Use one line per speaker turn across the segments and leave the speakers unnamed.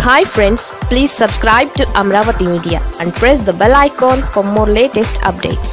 Hi friends, please subscribe to Amravati Media and press the bell icon for more latest updates.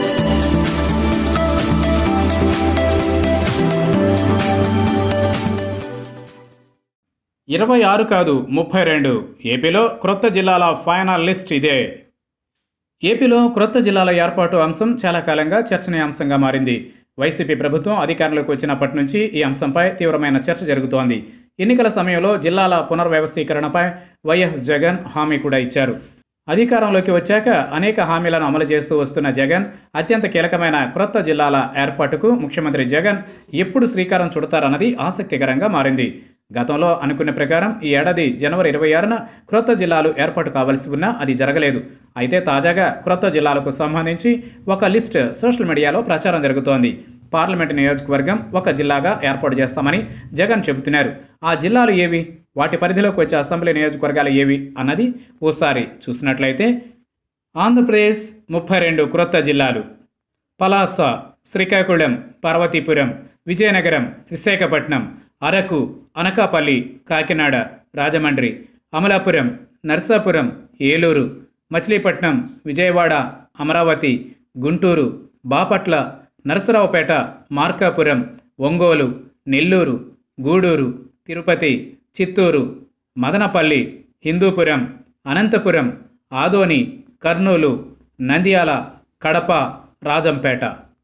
26 కాదు 32 ఏపీలో క్రొత్త జిల్లాల final list ఇదే. ఏపీలో క్రొత్త జిల్లాల ఏర్పాటు అంశం చాలా కాలంగా చర్చనీయాంశంగా మారింది. వైసీపీ ప్రభుత్వం అధికారంలోకి వచ్చినప్పటి నుంచి ఈ అంశంపై తీవ్రమైన చర్చ జరుగుతోంది. ఎన్నికల సమయంలో జిల్లాల పునర్వ్యవస్థీకరణపై వైఎస్ జగన్ హామీ కూడా ఇచ్చారు. అధికారంలోకి వచ్చాక అనేక హామీలను అమలు చేస్తూ వస్తున్న జగన్ అత్యంత కీలకమైన క్రొత్త జిల్లాల ఏర్పాటుకు ముఖ్యమంత్రి జగన్ ఎప్పుడు శ్రీకారం చుడతారన్నది ఆసక్తికరంగా మారింది. గతంలో అనుకున్న ప్రకారం ఈ ఏడాది జనవరి 26న క్రొత్త జిల్లాలు ఏర్పాటు కావాల్సి ఉన్నా అది జరగలేదు. అయితే తాజాగా క్రొత్త జిల్లాలకు సంబంధించి ఒక లిస్ట్ సోషల్ మీడియాలో ప్రచారం జరుగుతోంది. పార్లమెంటు నియోజకవర్గం ఒక జిల్లాగా ఏర్పాటు చేస్తామని జగన్ చెబుతున్నారు. ఆ జిల్లాలు ఏవి, వాటి పరిధిలోకి వచ్చే అసెంబ్లీ నియోజకవర్గాలు ఏవి అన్నది ఓసారి చూసినట్లయితే ఆంధ్రప్రదేశ్ 32 క్రొత్త జిల్లాలు: పలాస, శ్రీకాకుళం, పార్వతీపురం, విజయనగరం, విశాఖపట్నం, అరకు, అనకాపల్లి, కాకినాడ, రాజమండ్రి, అమలాపురం, నర్సాపురం, ఏలూరు, మచిలీపట్నం, విజయవాడ, అమరావతి, గుంటూరు, బాపట్ల, నరసరావుపేట, మార్కాపురం, ఒంగోలు, నెల్లూరు, గూడూరు, తిరుపతి, చిత్తూరు, మదనపల్లి, హిందూపురం, అనంతపురం, ఆదోని, కర్నూలు, నంద్యాల, కడప, రాజంపేట.